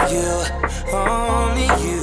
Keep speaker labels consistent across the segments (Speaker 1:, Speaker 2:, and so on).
Speaker 1: only you.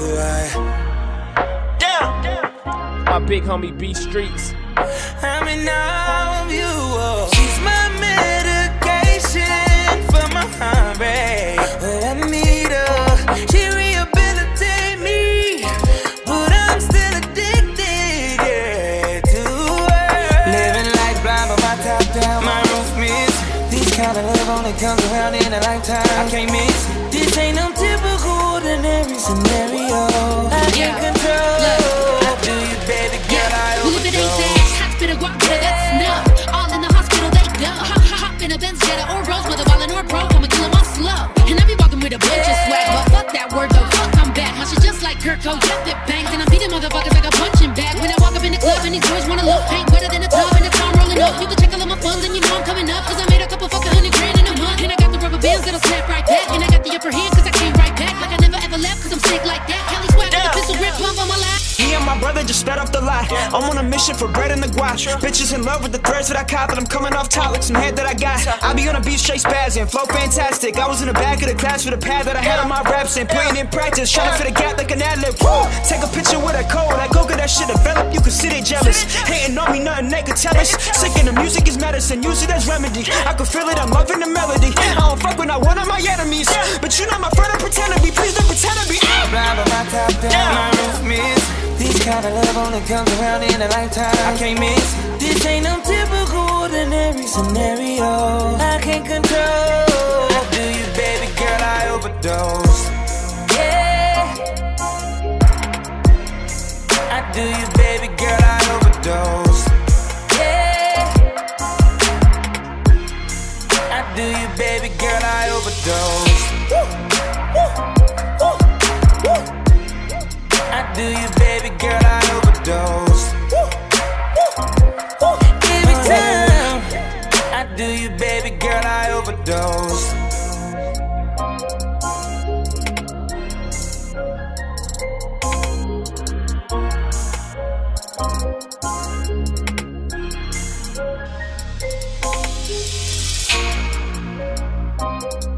Speaker 2: My big homie B.streets.
Speaker 1: I'm in awe of you. She's my medication for my heartbreak. When I need her, she rehabilitate me, but I'm still addicted, yeah, to her. Living life blind, but my top down, my roof miss. This kind of love only comes around in a lifetime. I can't miss. This ain't no typical ordinary scenario. I can't control. I do you, baby girl, I overdose.
Speaker 3: Hospital guap, that's enough. All in the hospital, they go. Hop in a Benz, Jetta, or Rose, whether ballin' or broke, I'ma kill 'em all slow. And I be walking with a bunch of swag, but fuck that word though, fuck, I'm back. My shit just like Kurt Cobain, it bangs, and I'm beating motherfuckers like a punching bag. When I walk up in the club and these boys wanna look, paint wetter than a tub, and the time rolling up. You can check all of my funds, and you know I'm coming up, cause I made a couple fucking $100,000 in a month. And I got the rubber bands that'll snap right back, and I got the upper hand, cause I came right back. Like I never ever left, cause I'm sick like that. Cali swag with a pistol grip, pump on my lap.
Speaker 4: Me and my brother just sped off the lot. I'm on a mission for bread and the guap. Bitches in love with the threads that I cop, but I'm coming off top like some head that I got. I be on a beat straight spazzing, flow fantastic. I was in the back of the class with a pad that I had on my raps and putting in practice, trying to fit a gap like an ad-lib. Take a picture with a code, I go get that shit develop. You can see they jealous, hating on me, nothing they could tell us. Sick in the music is medicine, use it as remedy. I can feel it, I'm loving the melody. I don't fuck with not one of my enemies, but you not my friend, I pretend to be. Please don't pretend to be.
Speaker 1: Blind, but my top down, my roof miss. This kind of love only comes around in a lifetime. I can't miss. This ain't no typical ordinary scenario. I can't control. I do you, baby girl, I overdose. Yeah. I do you, baby girl, I overdose. Yeah. I do you, baby girl, I overdose. I do you, baby girl, I overdose. Every time I do you, baby girl, I overdose.